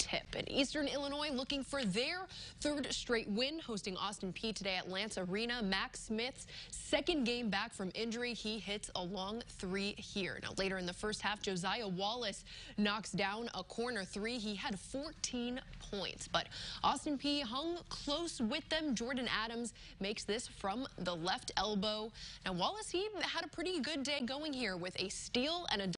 tip. And Eastern Illinois looking for their third straight win, hosting Austin Peay today at Lance Arena. Max Smith's second game back from injury. He hits a long three here. Now later in the first half, Josiah Wallace knocks down a corner three. He had 14 points, but Austin Peay hung close with them. Jordan Adams makes this from the left elbow. Now Wallace, he had a pretty good day going here with a steal and a